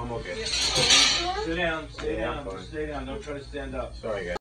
I'm okay. Sit down. Stay Yeah, down. I'm fine. Stay down. Don't try to stand up. Sorry, guys.